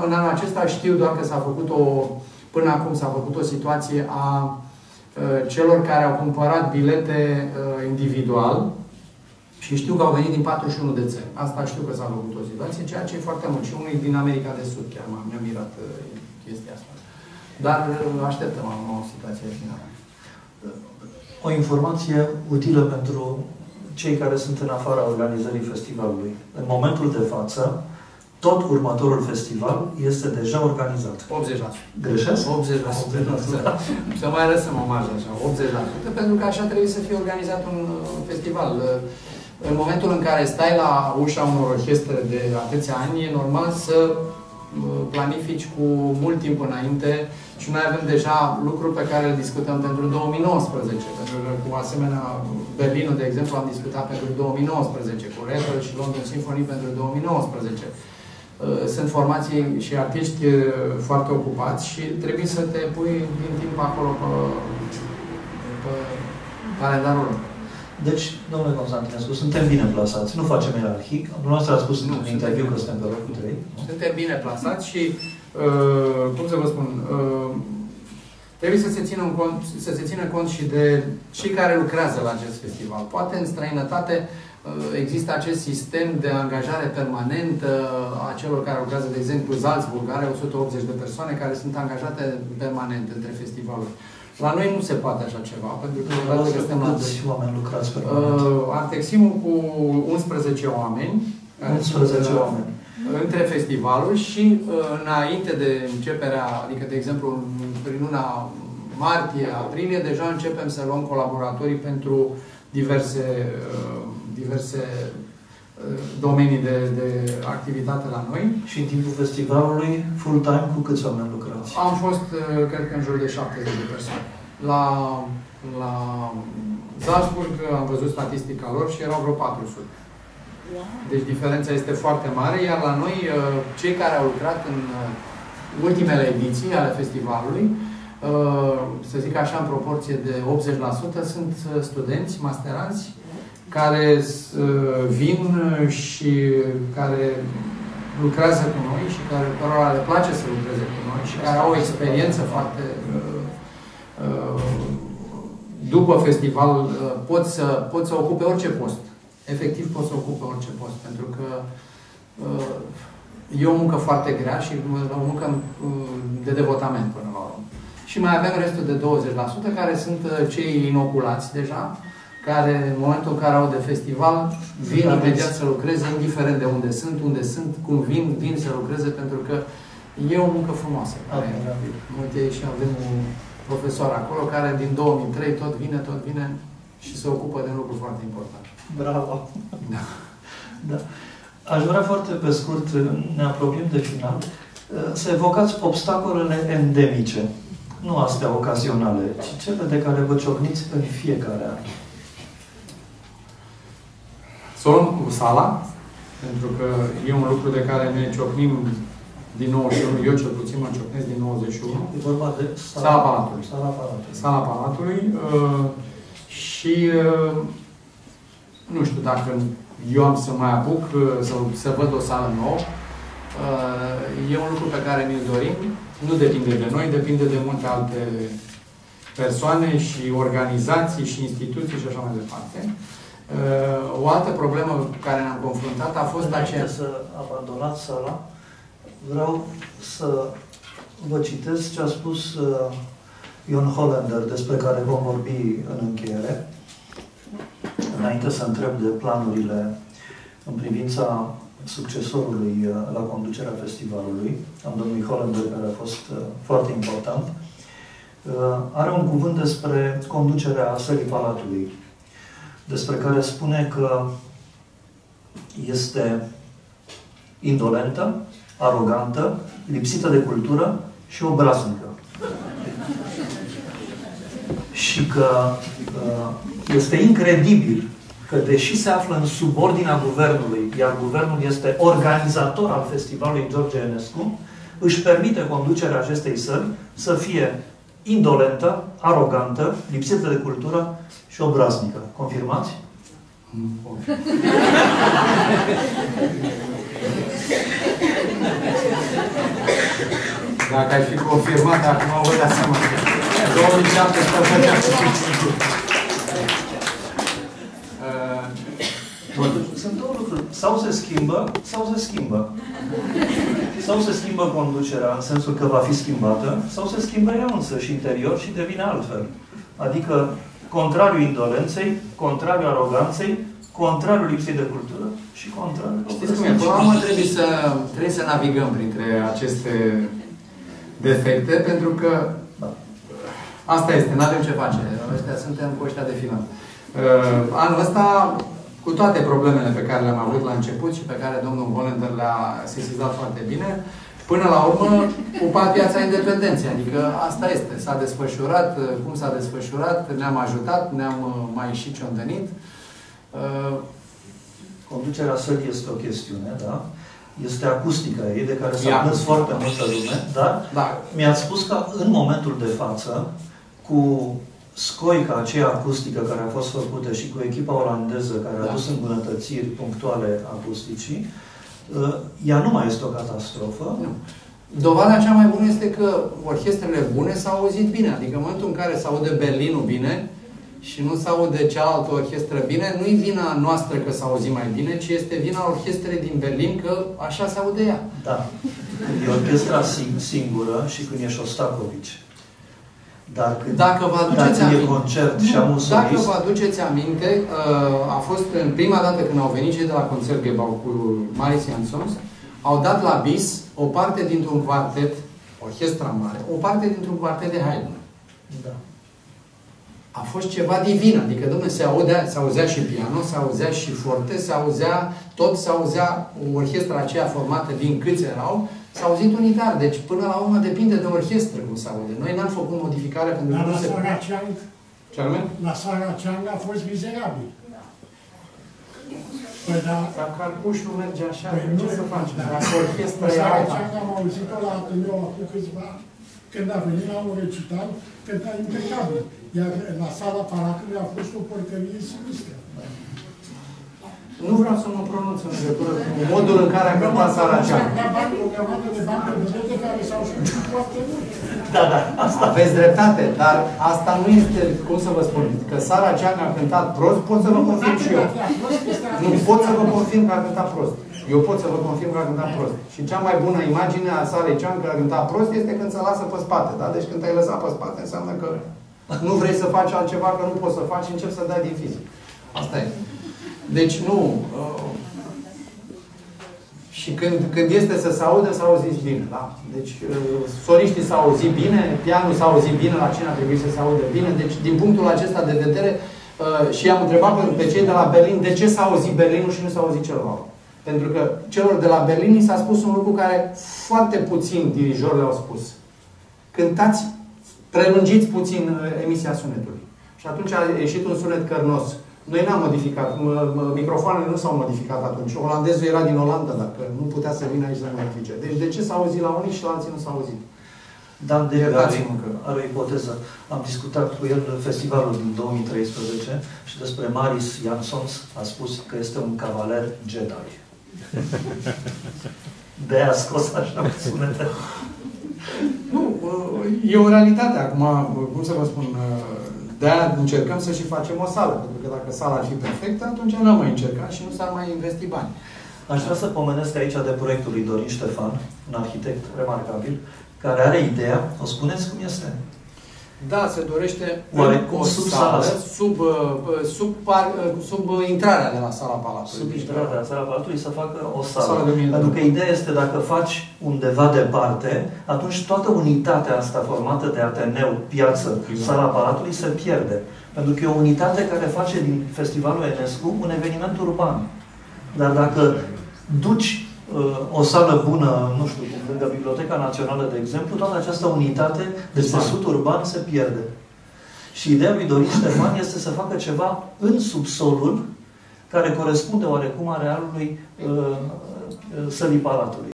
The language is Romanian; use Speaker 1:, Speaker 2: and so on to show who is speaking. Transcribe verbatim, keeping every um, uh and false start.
Speaker 1: În anul acesta știu doar că s-a făcut o, până acum s-a făcut o situație a uh, celor care au cumpărat bilete uh, individual și știu că au venit din patruzeci și unu de țări. Asta știu că s-a făcut o situație, ceea ce e foarte mult. Și unul din America de Sud, chiar mi-a mirat uh, chestia asta. Dar uh, așteptăm o nouă situație finală.
Speaker 2: O informație utilă pentru cei care sunt în afara organizării festivalului. În momentul de față, tot următorul festival este deja organizat.
Speaker 1: optzeci la sută.
Speaker 2: Greșesc?
Speaker 1: optzeci la sută. Să mai lăsăm o marjă așa, optzeci la sută, pentru că așa trebuie să fie organizat un festival. În momentul în care stai la ușa unor orchestre de atâția ani, e normal să planifici cu mult timp înainte și noi avem deja lucruri pe care le discutăm pentru două mii nouăsprezece. Pentru că cu asemenea Berlinul, de exemplu, am discutat pentru două mii nouăsprezece, cu Red Bull și London Symphony pentru două mii nouăsprezece. Sunt formații și artiști foarte ocupați și trebuie să te pui din timp acolo pe, pe calendarul lor.
Speaker 2: Deci, domnule Constantinescu, suntem bine plasați, nu facem ierarhii. Dumneavoastră a spus într-un interviu că suntem pe locul trei.
Speaker 1: Suntem bine plasați și, uh, cum să vă spun, uh, trebuie să se, țină cont, să se țină cont și de cei care lucrează la acest festival. Poate în străinătate uh, există acest sistem de angajare permanentă a celor care lucrează, de exemplu, Salzburg are o sută optzeci de persoane care sunt angajate permanent între festivaluri. La noi nu se poate așa ceva, pentru că odată că suntem la
Speaker 2: câți oameni lucrați pe
Speaker 1: uh, Arteximul cu unsprezece oameni.
Speaker 2: unsprezece oameni.
Speaker 1: Între festivaluri și uh, înainte de începerea, adică, de exemplu, prin luna martie, aprilie, deja începem să luăm colaboratorii pentru diverse, uh, diverse uh, domenii de, de activitate la noi.
Speaker 2: Și în timpul festivalului, full-time, cu câți oameni lucrați?
Speaker 1: Am fost, cred că, în jur de șaptezeci de persoane. La, la Salzburg am văzut statistica lor și erau vreo patru sute. Deci diferența este foarte mare, iar la noi, cei care au lucrat în ultimele ediții ale festivalului, să zic așa, în proporție de optzeci la sută, sunt studenți, masteranți, care vin și care lucrează cu noi și care cărora le place să lucreze cu noi și care au o experiență foarte... După festival pot să, pot să ocupe orice post. Efectiv pot să ocupe orice post, pentru că e o muncă foarte grea și o muncă de devotament până la urmă. Și mai avem restul de douăzeci la sută care sunt cei inoculați deja, care în momentul în care au de festival vin imediat să lucreze, indiferent de unde sunt, unde sunt, cum vin, vin să lucreze, pentru că e o muncă frumoasă. Multe și avem un profesor acolo care din două mii trei tot vine, tot vine și se ocupă de un lucru foarte important.
Speaker 2: Bravo! Da. Da. Aș vrea foarte pe scurt, ne apropiem de final, să evocați obstacolele endemice. Nu astea ocazionale, ci cele de care vă ciocniți în fiecare an.
Speaker 1: Să luăm cu sala, pentru că e un lucru de care ne ciocnim din nouăzeci și unu, eu cel puțin mă ciocnesc din nouăzeci și unu.
Speaker 2: E vorba de sala,
Speaker 1: sala Palatului.
Speaker 2: Sala Palatului.
Speaker 1: Sala Palatului. Uh, și uh, nu știu dacă eu am să mai apuc uh, să, să văd o sală nouă. Uh, e un lucru pe care ne-l dorim. Nu depinde de noi, depinde de multe alte persoane și organizații și instituții și așa mai departe. O altă problemă cu care ne-am confruntat a fost
Speaker 2: Înainte
Speaker 1: aceea...
Speaker 2: să abandonați sala, vreau să vă citesc ce a spus uh, Ion Hollander, despre care vom vorbi în încheiere. Înainte să întreb de planurile în privința succesorului uh, la conducerea festivalului, am domnului Hollander, care a fost uh, foarte important, uh, are un cuvânt despre conducerea sălii Palatului, despre care spune că este indolentă, arogantă, lipsită de cultură și obraznică. Și că uh, este incredibil că, deși se află în subordinea guvernului, iar guvernul este organizator al festivalului George Enescu, își permite conducerea acestei săli să fie indolentă, arogantă, lipsită de cultură și obraznică. Confirmați?
Speaker 1: Dacă ai fi confirmat, acum vă dați seama. două mii șaptesprezece.
Speaker 2: Sunt două lucruri. Sau se schimbă, sau se schimbă. Sau se schimbă conducerea în sensul că va fi schimbată, sau se schimbă ea însă și interior și devine altfel. Adică contrariul indolenței, contrariul aroganței, contrariul lipsei de cultură și contrariul...
Speaker 1: Știți cum e? Până la urmă trebuie să, trebuie să navigăm printre aceste defecte, pentru că da. Asta este, nu avem ce face. Ăștia suntem cu ăștia de final. Uh, anul ăsta, cu toate problemele pe care le-am avut la început și pe care domnul Hollander le-a sesizat foarte bine, până la urmă, upa piața independenței. Adică asta este. S-a desfășurat, cum s-a desfășurat, ne-am ajutat, ne-am mai și ciondănit. Uh,
Speaker 2: Conducerea sălii este o chestiune, da? Este acustica ei, de care s-a plâns foarte multă lume, dar
Speaker 1: da.
Speaker 2: Mi-ați spus că în momentul de față, cu scoica aceea acustică care a fost făcută și cu echipa olandeză care a adus da. îmbunătățiri punctuale acusticii, ea nu mai este o catastrofă.
Speaker 1: Nu. Dovada cea mai bună este că orchestrele bune s-au auzit bine. Adică în momentul în care s-aude Berlinul bine și nu s-aude cealaltă orchestră bine, nu-i vina noastră că s-a auzit mai bine, ci este vina orchestrei din Berlin că așa se aude ea.
Speaker 2: Da. Când e orchestra singură și când e Șostakovici. Dar când,
Speaker 1: dacă vă aduceți aminte,
Speaker 2: e concert și am un solist,
Speaker 1: dacă vă aduceți aminte, a fost în prima dată când au venit cei de la Concertgebouw cu Marius Jansons, au dat la bis o parte dintr-un quartet, orchestra mare, o parte dintr-un quartet de Haydn.
Speaker 2: Da.
Speaker 1: A fost ceva divin, adică, dom'le, se audea, se auzea și piano, se auzea și forte, se auzea tot, se auzea orchestra aceea formată din câți erau, s-a auzit unitar. Deci, până la urmă, depinde de orchestră cum se aude. Noi n-am făcut modificare pentru că
Speaker 3: nu
Speaker 1: se...
Speaker 3: Sara Chang,
Speaker 1: ce anume?
Speaker 3: la Sara Chang a fost mizerabil. Păi, da...
Speaker 1: Dacă arcușul merge așa,
Speaker 3: păi,
Speaker 1: ce
Speaker 3: nu,
Speaker 1: să facem?
Speaker 3: Da.
Speaker 1: Dacă orchestra
Speaker 3: Păi,
Speaker 1: e
Speaker 3: Sara
Speaker 1: alta.
Speaker 3: Chang am auzit-o la Ateneu acum câțiva ani, când a venit la un recital, cânta impecabil. Iar la sala Palatului a fost o porcărie sinistră.
Speaker 1: Nu vreau să mă pronunț în legătură cu modul în care a cântat Sara Chang.
Speaker 3: O grămadă de bani pe bilete care s-au scumpit foarte mult.
Speaker 2: Da, da, asta.
Speaker 1: Aveți dreptate, dar asta nu este, cum să vă spun, că Sara Chang a cântat prost, pot să vă confirm și eu. Nu pot să vă confirm că a cântat prost. Eu pot să vă confirm că a cântat prost. Și cea mai bună imagine a Sarei Chang că a cântat prost este când se lasă pe spate. Da? Deci când te-ai lăsat pe spate înseamnă că nu vrei să faci altceva, că nu poți să faci și începi să dai din fizic. Asta e. Deci nu. Uh, și când, când este să se audă, s-a auzit bine. Da? Deci uh, soliștii s-au auzit bine, pianul s-a auzit bine, la cine a trebuit să se audă bine. Deci din punctul acesta de vedere uh, și am întrebat pe cei de la Berlin de ce s-a auzit Berlinul și nu s-a auzit celălalt. Pentru că celor de la Berlin s-a spus un lucru care foarte puțin dirijori le-au spus. Cântați, prelungiți puțin emisia sunetului. Și atunci a ieșit un sunet cărnos. Noi n-am modificat. Microfoanele nu s-au modificat atunci. Olandezul era din Olanda, dacă nu putea să vină aici să modifice. Deci de ce s-a auzit la unii și la alții nu s-a auzit?
Speaker 2: Dan de are, are o ipoteză. Am discutat cu el în festivalul din două mii treisprezece și despre Marius Jansons a spus că este un cavaler Jedi. De-aia a scos așa sunete.
Speaker 1: Nu, e o realitate. Acum, cum să vă spun, de-aia încercăm să și facem o sală. Pentru că dacă sala ar fi perfectă, atunci n-am mai încercat și nu s-ar mai investi bani.
Speaker 2: Aș vrea să pomenesc aici de proiectul lui Dorin Ștefan, un arhitect remarcabil, care are ideea, o spuneți cum este?
Speaker 1: Da, se dorește
Speaker 2: o
Speaker 1: sub
Speaker 2: sală,
Speaker 1: sub, sub, par, sub intrarea de la sala Palatului.
Speaker 2: Sub intrarea de la sala Palatului să facă o sală.
Speaker 1: sală de
Speaker 2: Pentru că ideea este, dacă faci undeva departe, atunci toată unitatea asta formată de Ateneu, piață, Prima. sala Palatului se pierde. Pentru că e o unitate care face din Festivalul Enescu un eveniment urban. Dar dacă duci o sală bună, nu știu, lângă Biblioteca Națională, de exemplu, toată această unitate de țesut urban se pierde. Și ideea lui Dorin Ștefan este să facă ceva în subsolul care corespunde oarecum arealului uh, sălii Palatului.